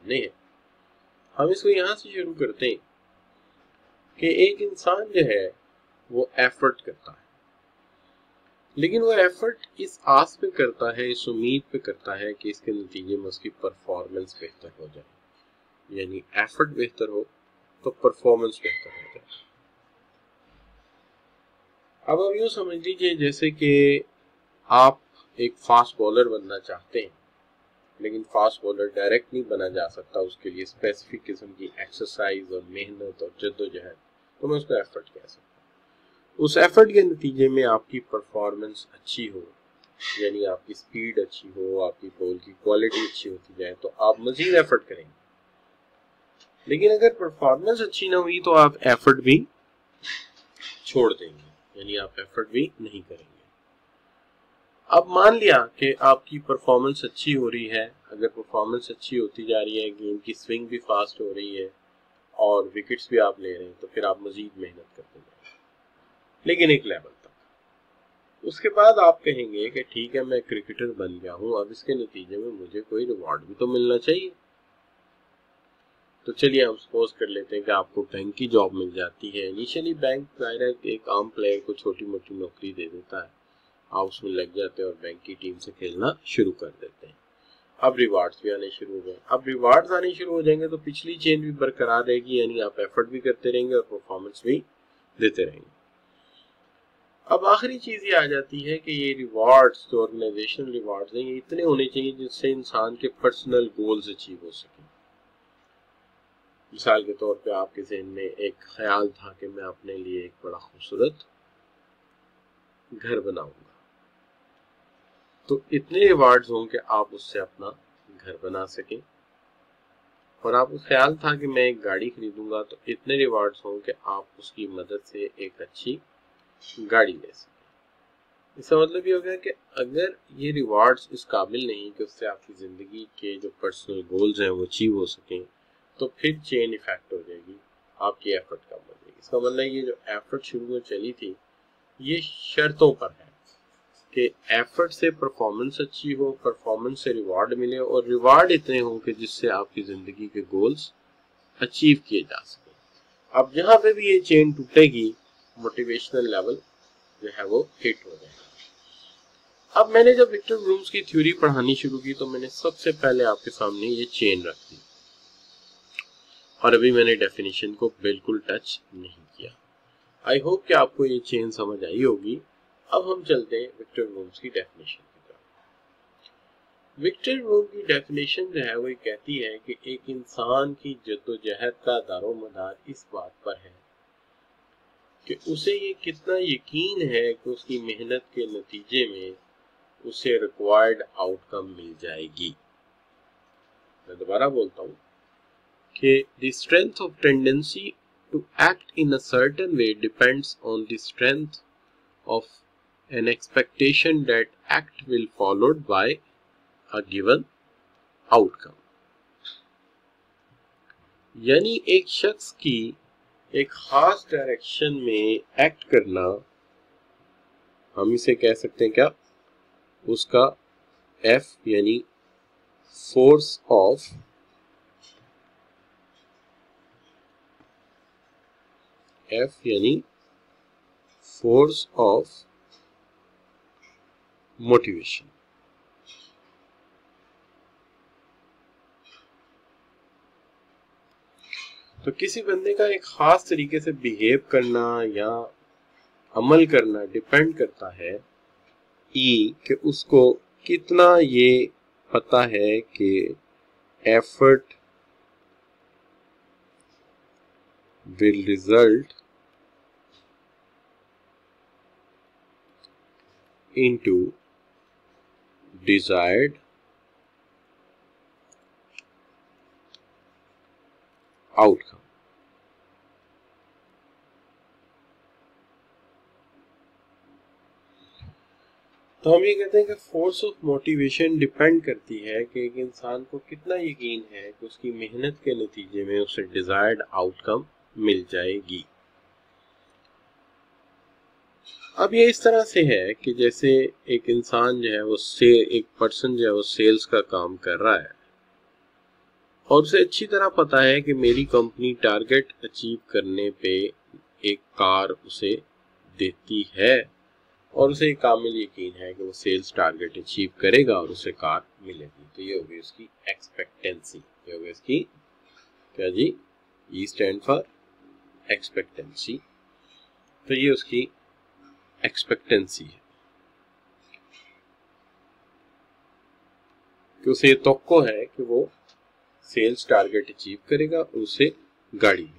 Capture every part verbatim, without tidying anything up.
सामने है। हम इसको यहाँ से शुरू करते हैं कि एक इंसान जो है वो एफर्ट करता है, लेकिन वो एफर्ट इस आस पे करता है, इस उम्मीद पे करता है कि इसके नतीजे में उसकी परफॉर्मेंस बेहतर हो जाए, यानी एफर्ट बेहतर हो तो परफॉर्मेंस बेहतर हो जाए। अब आप यूँ समझ लीजिए जैसे कि आप एक फास्ट बॉलर बनना चाहते हैं, लेकिन फास्ट बॉलर डायरेक्ट नहीं बना जा सकता, उसके लिए स्पेसिफिक किस्म की एक्सरसाइज और मेहनत और जद्दोजहद, तो मैं उसको एफर्ट कह सकता हूँ। उस एफर्ट के नतीजे में आपकी परफॉर्मेंस अच्छी हो, यानी आपकी स्पीड अच्छी हो, आपकी बॉल की क्वालिटी अच्छी होती जाए, तो आप मजीद एफर्ट करेंगे। लेकिन अगर परफॉर्मेंस अच्छी ना हुई तो आप एफर्ट भी छोड़ देंगे, यानी आप एफर्ट भी नहीं करेंगे। अब मान लिया कि आपकी परफॉर्मेंस अच्छी हो रही है, अगर परफॉर्मेंस अच्छी होती जा रही है, गेम की स्विंग भी फास्ट हो रही है और विकेट्स भी आप ले रहे हैं, तो फिर आप मजीद मेहनत करते जाएंगे, लेकिन एक लेवल तक। उसके बाद आप कहेंगे कि ठीक है, मैं क्रिकेटर बन गया हूं, अब इसके नतीजे में मुझे कोई रिवॉर्ड भी तो मिलना चाहिए। तो चलिए हम सपोज कर लेते हैं कि आपको बैंक की जॉब मिल जाती है। इनिशियली बैंक डायरेक्ट एक आम प्लेयर को छोटी मोटी नौकरी दे देता है, आप उसमें लग जाते हैं और बैंक की टीम से खेलना शुरू कर देते हैं। अब रिवार्ड्स भी आने शुरू हो गए। अब रिवार्ड्स आने शुरू हो जाएंगे तो पिछली चेन भी बरकरार रहेगी, यानी आप एफर्ट भी करते रहेंगे और परफॉर्मेंस भी देते रहेंगे। अब आखिरी चीज ये आ जाती है कि ये रिवार्ड्स, जो ऑर्गेनाइजेशनल रिवार्ड्स हैं, ये इतने होने चाहिए जिससे इंसान के पर्सनल गोल्स अचीव हो सके। मिसाल के तौर पे आपके ज़हन में एक ख्याल था कि मैं अपने लिए एक बड़ा खूबसूरत घर बनाऊंगा, तो इतने रिवार्ड्स हों कि आप उससे अपना घर बना सकें। और आपको ख्याल था कि मैं एक गाड़ी खरीदूंगा, तो इतने रिवार्ड्स हों कि आप उसकी मदद से एक अच्छी गाड़ी ले सकें। इसका मतलब ये हो गया कि अगर ये रिवार्ड्स इस काबिल नहीं कि उससे आपकी ज़िंदगी के जो पर्सनल गोल्स हैं वो अचीव हो सकें, तो फिर चेन इफेक्ट हो जाएगी, आपकी एफर्ट कम हो जाएगी। इसका मतलब ये जो एफर्ट शुरू में चली थी, ये शर्तों पर है कि एफर्ट से परफॉर्मेंस अच्छी हो, परफॉर्मेंस से रिवार्ड मिले और रिवार्ड इतने हो कि जिससे आपकी ज़िंदगी के गोल्स अचीव किए जा सकें। अब जहाँ पे भी ये चेन टूटेगी, मोटिवेशनल लेवल जो है वो हिट हो जाएगा। अब मैंने जब विक्टर ब्लूम्स की थ्योरी पढ़ानी शुरू की तो मैंने सबसे पहले आपके सामने ये चेन रख दी, और अभी मैंने डेफिनेशन को बिल्कुल टच नहीं किया। आई होप कि आपको ये चेन समझ आई होगी। अब हम चलते हैं विक्टर ब्लूम्स की डेफिनेशन की तरफ। विक्टर ब्लूम की डेफिनेशन जो है वो कहती है कि एक इंसान की जद्दोजहद का दारोमदार इस बात पर है कि उसे ये कितना यकीन है कि उसकी मेहनत के नतीजे में उसे रिक्वायर्ड आउटकम मिल जाएगी। मैं दोबारा बोलता हूँ कि the strength of tendency to act in a certain way depends on the strength of an expectation that act will followed by a given outcome। यानी एक शख्स की एक खास डायरेक्शन में एक्ट करना, हम इसे कह सकते हैं क्या, उसका F यानी फोर्स ऑफ F यानी फोर्स ऑफ मोटिवेशन। तो किसी बंदे का एक खास तरीके से बिहेव करना या अमल करना डिपेंड करता है ई कि उसको कितना ये पता है कि effort will result into desired outcome. तो हम ये कहते हैं कि फोर्स ऑफ मोटिवेशन डिपेंड करती है कि एक इंसान को कितना यकीन है कि उसकी मेहनत के नतीजे में उसे डिजायर्ड आउटकम मिल जाएगी। अब ये इस तरह से है कि जैसे एक इंसान जो है वो से एक पर्सन जो है वो सेल्स का काम कर रहा है, और उसे अच्छी तरह पता है कि मेरी कंपनी टारगेट अचीव करने पे एक कार उसे देती है, और उसे कामिल यकीन है कि वो सेल्स टारगेट अचीव करेगा और उसे कार मिलेगी। तो ये होगी उसकी एक्सपेक्टेंसी। ये होगी उसकी क्या जी, ई स्टैंड फॉर एक्सपेक्टेंसी। तो ये उसकी एक्सपेक्टेंसी है कि उसे ये तवक्को है कि वो सेल्स टारगेट अचीव करेगा और उसे गाड़ी मिलेगी।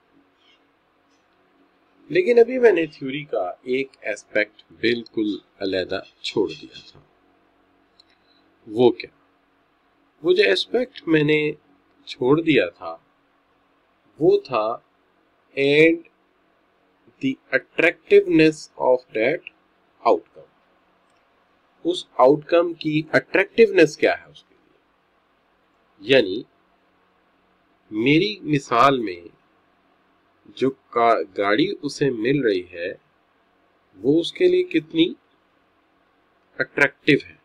लेकिन अभी मैंने थ्योरी का एक एस्पेक्ट बिल्कुल अलग छोड़ दिया था। वो क्या? वो जो एस्पेक्ट मैंने छोड़ दिया था वो था and the attractiveness of that outcome. उस आउटकम की अट्रैक्टिवनेस क्या है उसके लिए। यानी मेरी मिसाल में जो गाड़ी उसे मिल रही है वो उसके लिए कितनी अट्रैक्टिव है।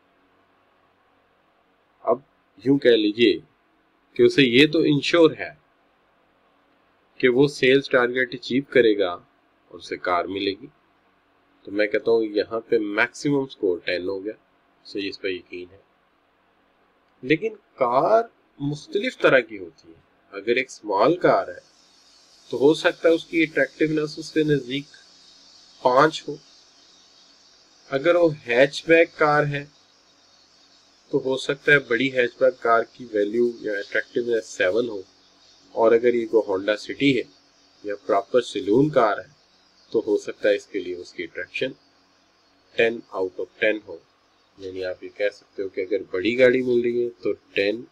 अब यूं कह लीजिए कि उसे ये तो इंश्योर है कि वो सेल्स टारगेट अचीव करेगा और उसे कार मिलेगी। तो मैं कहता हूं यहाँ पे मैक्सिमम स्कोर टेन हो गया, उसे इस पर यकीन है। लेकिन कार मुख्तलिफ तरह की होती है। अगर एक स्मॉल कार है तो हो सकता है उसकी अट्रैक्टिवनेस उसके नजदीक पांच हो। अगर वो हैचबैक कार है तो हो सकता है बड़ी हैचबैक कार की वैल्यू या अट्रैक्टिवनेस सेवन हो। और अगर ये कोई होंडा सिटी है या प्रॉपर सैलून कार है तो हो सकता है इसके लिए उसकी attraction ten out of ten हो। यानी आप ये कह सकते हो कि अगर बड़ी गाड़ी मिल रही है तो ten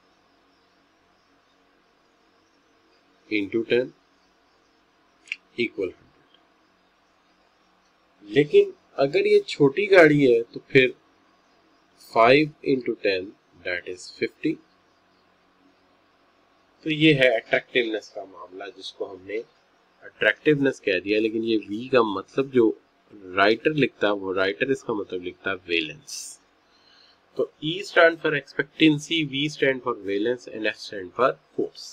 into ten equal hundred. लेकिन अगर ये छोटी गाड़ी है तो फिर five into ten that is fifty. तो ये है अट्रैक्टिवनेस का मामला, जिसको हमने अट्रैक्टिवनेस कह दिया। लेकिन ये वी का मतलब जो राइटर लिखता है वो राइटर इसका मतलब लिखता है वेलेंस। तो E stand for expectancy, V stand for valence and F stand for force.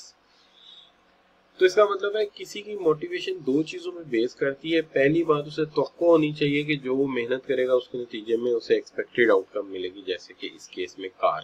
तो इसका मतलब है किसी की मोटिवेशन दो चीजों में बेस करती है। पहली बात, उसे तवक्को होनी चाहिए कि जो वो मेहनत करेगा उसके नतीजे में उसे एक्सपेक्टेड आउटकम मिलेगी, जैसे कि इस केस में कार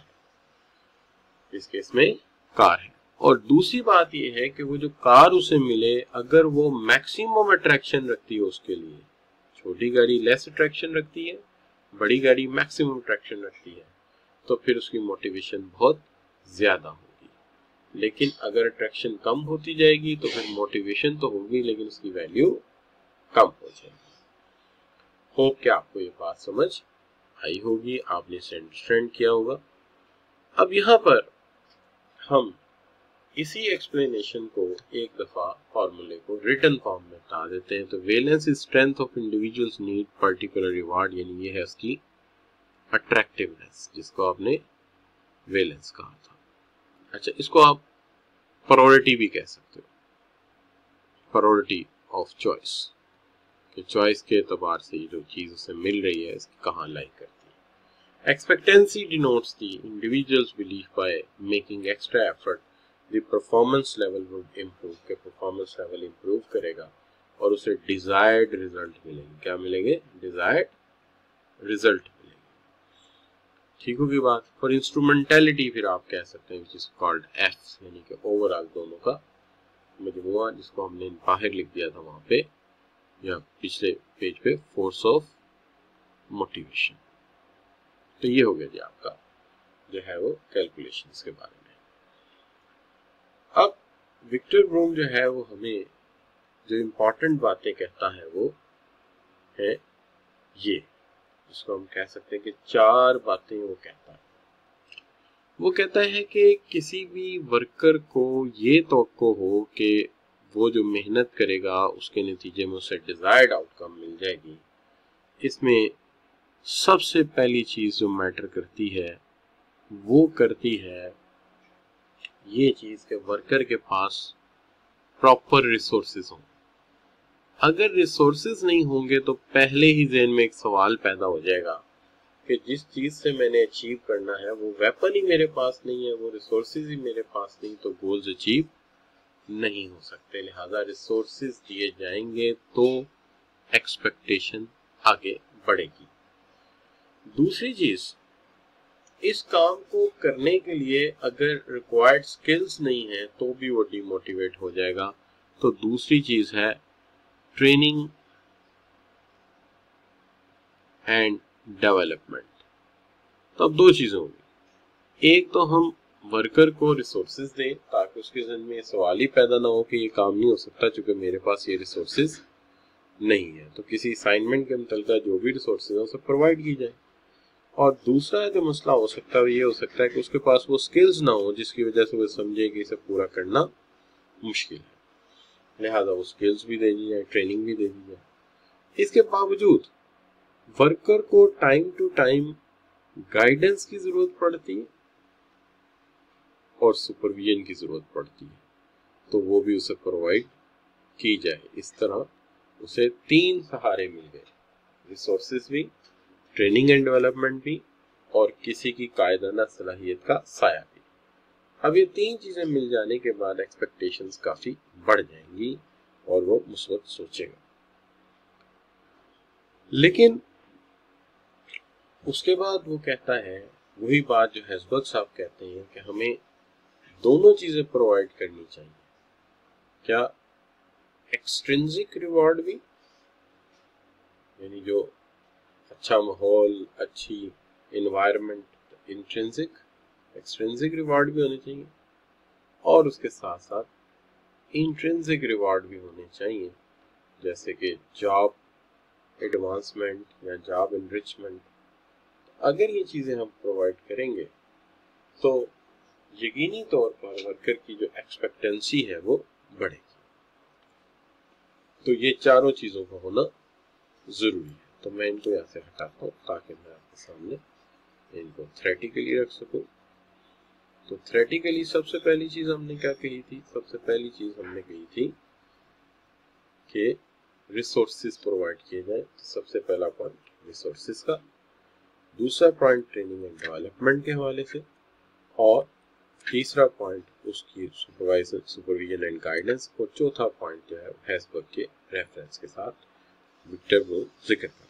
है। इस केस में कार है। और दूसरी बात यह है कि वो जो कार उसे मिले अगर वो मैक्सिमम अट्रैक्शन रखती है उसके लिए। छोटी गाड़ी लेस अट्रैक्शन रखती है, बड़ी गाड़ी मैक्सिमम अट्रैक्शन रखती है, तो फिर उसकी मोटिवेशन बहुत ज्यादा होगी। लेकिन अगर अट्रैक्शन कम होती जाएगी तो फिर मोटिवेशन तो होगी लेकिन उसकी वैल्यू कम हो जाएगी। होप कि आपको ये बात समझ आई होगी, आपने इसे अंडरस्टैंड किया होगा। अब यहाँ पर हम इसी एक्सप्लेनेशन को एक दफा फॉर्मूले को रिटन फॉर्म में बता देते हैं। तो valence is strength of individuals need particular reward, यानी ये है उसकी अट्रैक्टिवनेस, जिसको आपने वेलेंस कहा था। अच्छा, इसको आप प्रायोरिटी भी कह सकते हो, प्रायोरिटी ऑफ चॉइस, कि चॉइस के एतबार से जो चीज उसे मिल रही है इसकी कहाँ लाई करती है। Expectancy denotes the individuals belief by making extra effort the performance level would improve, के परफॉर्मेंस लेवल इम्प्रूव करेगा और उसे डिजायर्ड रिजल्ट मिलेंगे। क्या मिलेंगे? डिजायर्ड रिजल्ट मिलेंगे। ठीक होगी बात। फॉर इंस्ट्रूमेंटेलिटी फिर आप कह सकते हैं विच इज कॉल्ड एफ, यानी कि ओवरऑल दोनों का मजमुआ, जिसको हमने बाहर लिख दिया था वहां पे या पिछले पेज पे, फोर्स ऑफ मोटिवेशन। तो ये हो गया जी आपका जो है वो कैलकुलेशंस के बारे में। अब विक्टर ब्रूम जो है वो हमें जो इम्पोर्टेंट बातें कहता है वो है ये, जिसको हम कह सकते हैं कि चार बातें वो कहता है। वो कहता है कि किसी भी वर्कर को ये तवक्को हो कि वो जो मेहनत करेगा उसके नतीजे में उसे डिजायर्ड आउटकम मिल जाएगी। इसमें सबसे पहली चीज जो मैटर करती है वो करती है ये चीज के वर्कर के पास प्रॉपर रिसोर्सेज हों। अगर रिसोर्सेज नहीं होंगे तो पहले ही ज़हन में एक सवाल पैदा हो जाएगा कि जिस चीज से मैंने अचीव करना है वो वेपन ही मेरे पास नहीं है, वो रिसोर्सेज ही मेरे पास नहीं, तो गोल्स अचीव नहीं हो सकते। लिहाजा रिसोर्सेज दिए जाएंगे तो एक्सपेक्टेशन आगे बढ़ेगी। दूसरी चीज, इस काम को करने के लिए अगर रिक्वायर्ड स्किल्स नहीं है तो भी वो डिमोटिवेट हो जाएगा। तो दूसरी चीज है ट्रेनिंग एंड डेवलपमेंट। तो अब दो चीजें होंगी, एक तो हम वर्कर को रिसोर्सेज दें ताकि उसके जहन में सवाल ही पैदा ना हो कि ये काम नहीं हो सकता चूंकि मेरे पास ये रिसोर्सेज नहीं है, तो किसी असाइनमेंट के मुतल्लिका जो भी रिसोर्सेज है उसे प्रोवाइड की जाए। और दूसरा जो मसला हो सकता है ये हो सकता है कि उसके पास वो स्किल्स ना हो जिसकी वजह से वो समझे कि इसे पूरा करना मुश्किल है, लिहाजा वो स्किल्स भी दे दी जाए, ट्रेनिंग भी दे दी जाए। इसके बावजूद वर्कर को टाइम टू टाइम गाइडेंस की जरूरत पड़ती है और सुपरविजन की जरूरत पड़ती है, तो वो भी उसे प्रोवाइड की जाए। इस तरह उसे तीन सहारे मिल गए, रिसोर्सेज भी, ट्रेनिंग एंड डेवलपमेंट भी, और किसी की कायदाना सलाहियत का साया भी। अब ये तीन चीजें मिल जाने के बाद एक्सपेक्टेशंस काफी बढ़ जाएंगी और वो मुस्बत सोचेगा। लेकिन उसके बाद वो कहता है, वही बात जो हेजबर्ग साहब कहते हैं कि हमें दोनों चीजें प्रोवाइड करनी चाहिए। क्या एक्सट्रिंसिक रिवॉर्ड भी, यानी जो अच्छा माहौल, अच्छी इन्वायरमेंट, इंट्रिंसिक, एक्सट्रिंसिक रिवॉर्ड भी होने चाहिए, और उसके साथ साथ इंट्रिंसिक रिवॉर्ड भी होने चाहिए, जैसे कि जॉब एडवांसमेंट या जॉब एनरिचमेंट। अगर ये चीजें हम प्रोवाइड करेंगे तो यकीनी तौर पर वर्कर की जो एक्सपेक्टेंसी है वो बढ़ेगी। तो ये चारों चीजों का होना जरूरी है। तो मैं इनको यहाँ से हटाता हूँ ताकि मैं आपके सामने इनको थ्योरेटिकली रख सकूं। तो थ्योरेटिकली सबसे पहली चीज हमने क्या कही थी? सबसे पहली चीज हमने कही थी कि रिसोर्सेज प्रोवाइड किए जाए। तो सबसे पहला पॉइंट रिसोर्सेज का, दूसरा पॉइंट ट्रेनिंग एंड डेवलपमेंट के हवाले से, और तीसरा पॉइंट उसकी सुपरवाइजर सुपरविजन एंड गाइडेंस, और चौथा पॉइंट जो है हेजबर्ग के रेफरेंस के साथ विक्टर वो जिक्र